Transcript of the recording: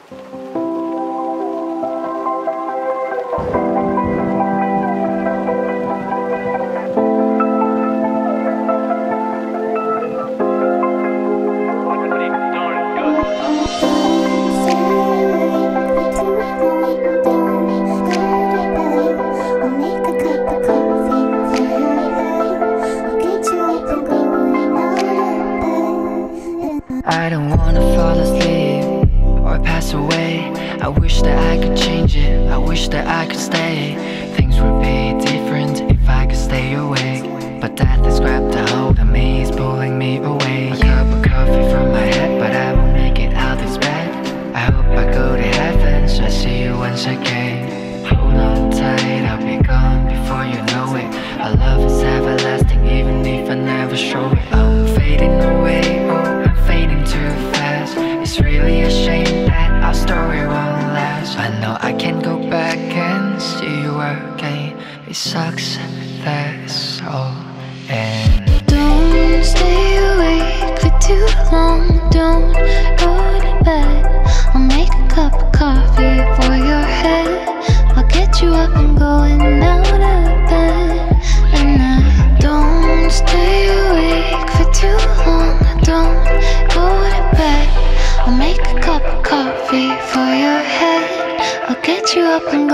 I don't wanna fall asleep or pass away. I wish that I could change it, I wish that I could stay. Things would be different if I could stay awake, but death has grabbed a hold of me, he's pulling me away. A cup of coffee from my head, but I won't make it out this bed. I hope I go to heaven, so I see you once again. Hold on tight, I'll be gone before you know it. Our love is everlasting, even if I never show it. I'm fading away, oh, I'm fading too fast. It's really a shame that our story won't last. I know I can't go back and see you again. It sucks, that's all. And don't stay awake for too long, don't go to bed. I'll make a cup of coffee for your head. I'll get you up and going out of bed. And I don't stay awake for too long, don't go to bed. I'll make a cup of coffee for your head. I'll get you up and